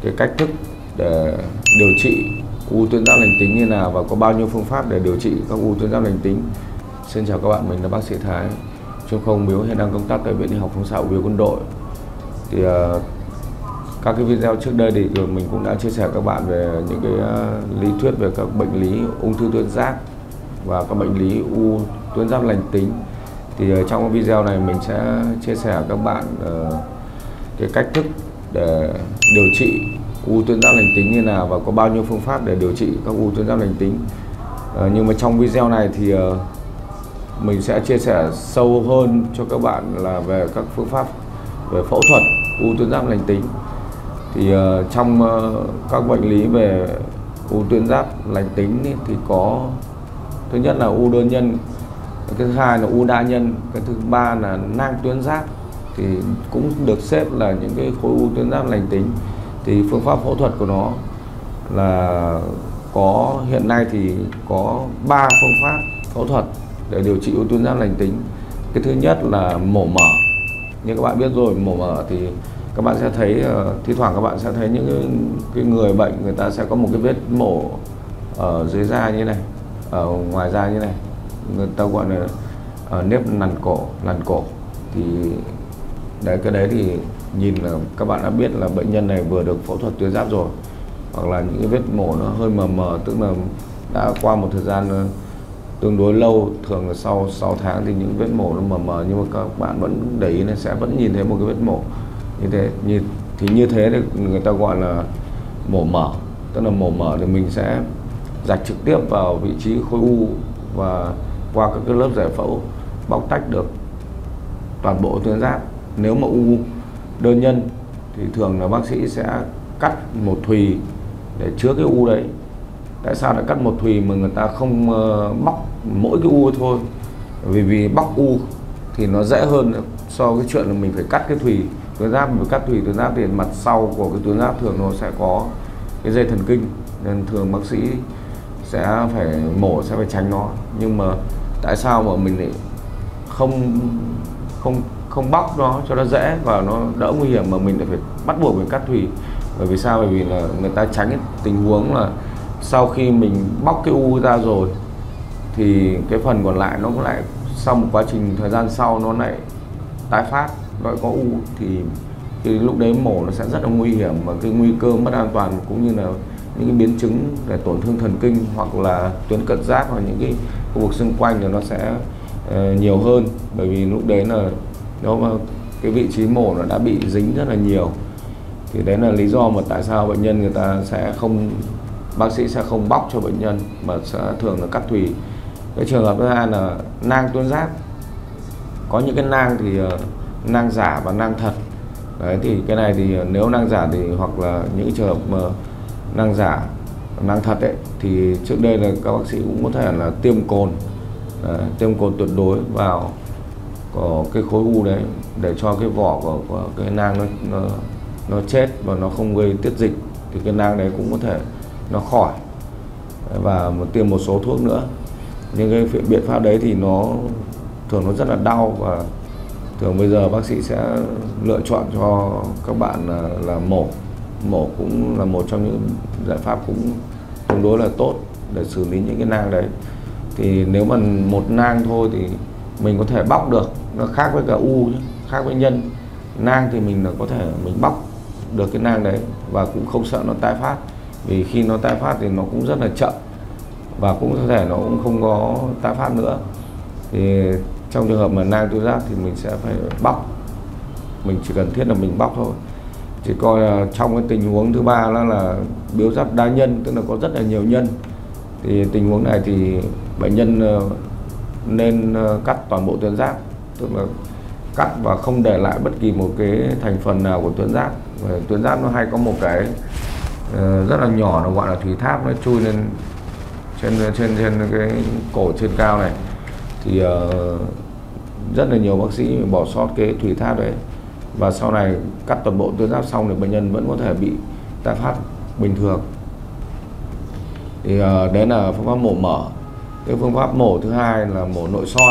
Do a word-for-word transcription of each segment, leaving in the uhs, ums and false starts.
cái cách thức để điều trị u tuyến giáp lành tính như nào và có bao nhiêu phương pháp để điều trị các u tuyến giáp lành tính. Xin chào các bạn, mình là bác sĩ Thái, chuyên khoa ung bướu, hiện đang công tác tại Viện Y học Phóng xạ Ung bướu Quân đội. Thì uh, các cái video trước đây thì mình cũng đã chia sẻ các bạn về những cái uh, lý thuyết về các bệnh lý ung thư tuyến giáp và các bệnh lý u tuyến giáp lành tính. Thì uh, trong cái video này mình sẽ chia sẻ các bạn uh, cái cách thức để điều trị u tuyến giáp lành tính như nào và có bao nhiêu phương pháp để điều trị các u tuyến giáp lành tính. Uh, nhưng mà trong video này thì uh, mình sẽ chia sẻ sâu hơn cho các bạn là về các phương pháp về phẫu thuật u tuyến giáp lành tính. Thì uh, trong uh, các bệnh lý về u tuyến giáp lành tính ý, thì có thứ nhất là u đơn nhân, cái thứ hai là u đa nhân, cái thứ ba là nang tuyến giáp, thì cũng được xếp là những cái khối u tuyến giáp lành tính. Thì phương pháp phẫu thuật của nó là có hiện nay thì có ba phương pháp phẫu thuật để điều trị u tuyến giáp lành tính. Cái thứ nhất là mổ mở. Như các bạn biết rồi, mổ mở thì các bạn sẽ thấy uh, thi thoảng các bạn sẽ thấy những cái, cái người bệnh người ta sẽ có một cái vết mổ ở dưới da như này, ở ngoài da như này, người ta gọi là uh, nếp lằn cổ, lằn cổ. Thì đấy, cái đấy thì nhìn là các bạn đã biết là bệnh nhân này vừa được phẫu thuật tuyến giáp rồi, hoặc là những cái vết mổ nó hơi mờ mờ, tức là đã qua một thời gian uh, tương đối lâu, thường là sau sáu tháng thì những vết mổ nó mờ mờ, nhưng mà các bạn vẫn để ý là sẽ vẫn nhìn thấy một cái vết mổ như thế. Như thì như thế thì người ta gọi là mổ mở. Tức là mổ mở thì mình sẽ rạch trực tiếp vào vị trí khối u và qua các cái lớp giải phẫu bóc tách được toàn bộ tuyến giáp. Nếu mà u đơn nhân thì thường là bác sĩ sẽ cắt một thùy để chứa cái u đấy. Tại sao lại cắt một thùy mà người ta không uh, bóc mỗi cái u thôi? Vì vì bóc u thì nó dễ hơn so với chuyện là mình phải cắt cái thùy tuyến giáp. Mình cắt thùy tuyến giáp thì mặt sau của cái tuyến giáp thường nó sẽ có cái dây thần kinh, nên thường bác sĩ sẽ phải mổ, sẽ phải tránh nó. Nhưng mà tại sao mà mình lại không không không bóc nó cho nó dễ và nó đỡ nguy hiểm mà mình lại phải bắt buộc phải cắt thùy? Bởi vì sao? Bởi vì là người ta tránh cái tình huống là sau khi mình bóc cái u ra rồi thì cái phần còn lại nó cũng lại sau một quá trình thời gian sau nó lại tái phát, nó lại có u, thì thì lúc đấy mổ nó sẽ rất là nguy hiểm, mà cái nguy cơ mất an toàn cũng như là những cái biến chứng để tổn thương thần kinh hoặc là tuyến cận giáp hoặc những cái khu vực xung quanh thì nó sẽ uh, nhiều hơn. Bởi vì lúc đấy là nó mà cái vị trí mổ nó đã bị dính rất là nhiều. Thì đấy là lý do mà tại sao bệnh nhân người ta sẽ không, bác sĩ sẽ không bóc cho bệnh nhân mà sẽ thường là cắt thùy. Cái trường hợp thứ hai là nang tuyến giáp. Có những cái nang thì uh, nang giả và nang thật. Đấy, thì cái này thì uh, nếu nang giả thì hoặc là những trường hợp mà nang giả, nang thật ấy, thì trước đây là các bác sĩ cũng có thể là tiêm cồn, đấy, tiêm cồn tuyệt đối vào có cái khối u đấy để cho cái vỏ của, của cái nang nó, nó nó chết và nó không gây tiết dịch, thì cái nang đấy cũng có thể nó khỏi, và một tiêm một số thuốc nữa. Nhưng cái biện pháp đấy thì nó thường nó rất là đau, và thường bây giờ bác sĩ sẽ lựa chọn cho các bạn là, là mổ. Mổ cũng là một trong những giải pháp cũng tương đối là tốt để xử lý những cái nang đấy. Thì nếu mà một nang thôi thì mình có thể bóc được, nó khác với cả u, khác với nhân. Nang thì mình là có thể mình bóc được cái nang đấy và cũng không sợ nó tái phát, vì khi nó tái phát thì nó cũng rất là chậm và cũng có thể nó cũng không có tái phát nữa. Thì trong trường hợp mà nang tuyến giáp thì mình sẽ phải bóc, mình chỉ cần thiết là mình bóc thôi. Chỉ coi là trong cái tình huống thứ ba đó là biếu giáp đa nhân, tức là có rất là nhiều nhân. Thì tình huống này thì bệnh nhân nên cắt toàn bộ tuyến giáp, tức là cắt và không để lại bất kỳ một cái thành phần nào của tuyến giáp. Tuyến giáp nó hay có một cái uh, rất là nhỏ, nó gọi là thùy tháp, nó chui lên trên trên trên cái cổ trên cao này. Thì uh, rất là nhiều bác sĩ bỏ sót cái thùy tháp đấy, và sau này cắt toàn bộ tuyến giáp xong thì bệnh nhân vẫn có thể bị tái phát bình thường. Thì uh, đấy là phương pháp mổ mở. Cái phương pháp mổ thứ hai là mổ nội soi.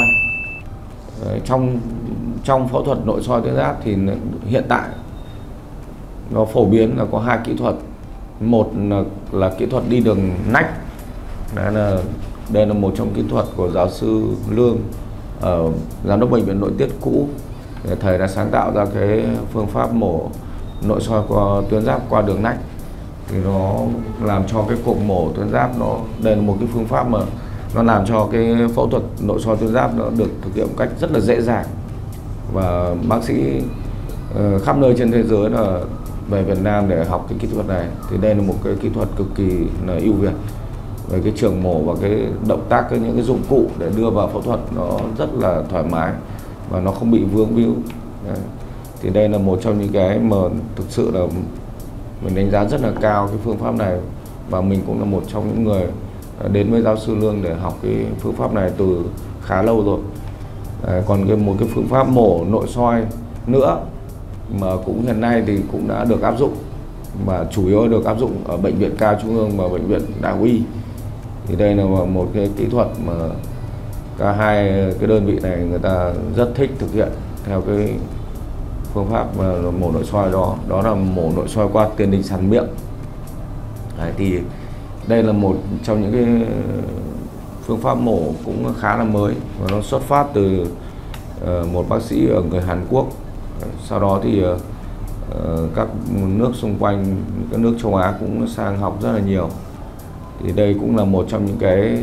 Đấy, trong trong phẫu thuật nội soi tuyến giáp thì hiện tại nó phổ biến là có hai kỹ thuật. Một là, là kỹ thuật đi đường nách. Đấy là đây là một trong kỹ thuật của giáo sư Lương ở giám đốc bệnh viện nội tiết cũ. Thầy đã sáng tạo ra cái phương pháp mổ nội soi qua tuyến giáp qua đường nách, thì nó làm cho cái cuộc mổ tuyến giáp nó đây là một cái phương pháp mà nó làm cho cái phẫu thuật nội soi tuyến giáp nó được thực hiện một cách rất là dễ dàng, và bác sĩ uh, khắp nơi trên thế giới là về Việt Nam để học cái kỹ thuật này. Thì đây là một cái kỹ thuật cực kỳ là ưu việt về cái trường mổ và cái động tác, cái những cái dụng cụ để đưa vào phẫu thuật nó rất là thoải mái và nó không bị vướng víu. Đấy. Thì đây là một trong những cái mà thực sự là mình đánh giá rất là cao cái phương pháp này, và mình cũng là một trong những người đến với giáo sư Lương để học cái phương pháp này từ khá lâu rồi. Đấy, còn cái một cái phương pháp mổ nội soi nữa mà cũng hiện nay thì cũng đã được áp dụng, mà chủ yếu được áp dụng ở bệnh viện ca trung ương và bệnh viện Đại học Y. Thì đây là một cái kỹ thuật mà cả hai cái đơn vị này người ta rất thích thực hiện theo cái phương pháp mổ nội soi đó, đó là mổ nội soi qua tiền đình sàn miệng. Đấy, thì đây là một trong những cái phương pháp mổ cũng khá là mới, và nó xuất phát từ uh, một bác sĩ ở người Hàn Quốc. Sau đó thì uh, các nước xung quanh, các nước châu Á cũng sang học rất là nhiều. Thì đây cũng là một trong những cái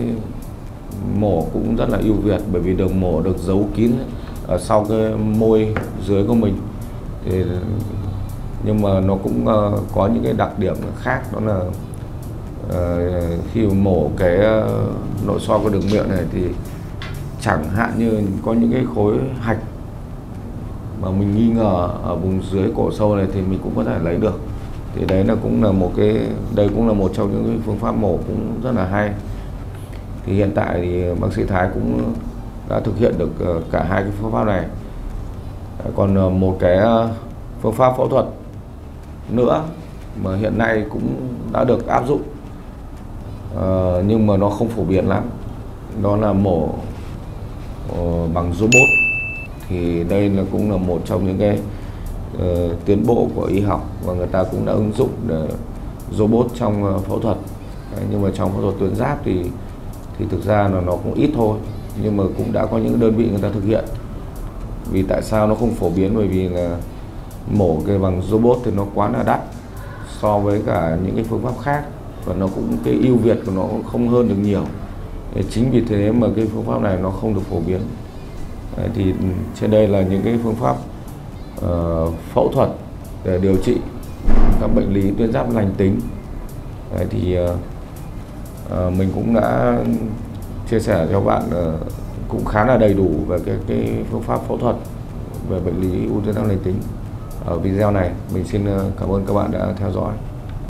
mổ cũng rất là ưu việt, bởi vì đường mổ được giấu kín ở sau cái môi dưới của mình. Thì, nhưng mà nó cũng uh, có những cái đặc điểm khác, đó là uh, khi mổ cái uh, nội soi qua đường miệng này thì chẳng hạn như có những cái khối hạch mà mình nghi ngờ ở vùng dưới cổ sâu này thì mình cũng có thể lấy được. Thì đấy là cũng là một cái đây cũng là một trong những cái phương pháp mổ cũng rất là hay. Thì hiện tại thì bác sĩ Thái cũng đã thực hiện được cả hai cái phương pháp này. Còn một cái phương pháp phẫu thuật nữa mà hiện nay cũng đã được áp dụng uh, nhưng mà nó không phổ biến lắm, đó là mổ uh, bằng robot. Thì đây là cũng là một trong những cái uh, tiến bộ của y học, và người ta cũng đã ứng dụng để robot trong uh, phẫu thuật. Đấy, nhưng mà trong phẫu thuật tuyến giáp thì thì thực ra là nó cũng ít thôi, nhưng mà cũng đã có những đơn vị người ta thực hiện. Vì tại sao nó không phổ biến? Bởi vì là mổ cái bằng robot thì nó quá là đắt so với cả những cái phương pháp khác, và nó cũng cái ưu việt của nó không hơn được nhiều. Chính vì thế mà cái phương pháp này nó không được phổ biến. Đấy, thì trên đây là những cái phương pháp uh, phẫu thuật để điều trị các bệnh lý tuyến giáp lành tính. Đấy, thì uh, uh, mình cũng đã chia sẻ cho bạn uh, cũng khá là đầy đủ về cái, cái phương pháp phẫu thuật về bệnh lý u tuyến giáp lành tính. Ở video này mình xin cảm ơn các bạn đã theo dõi.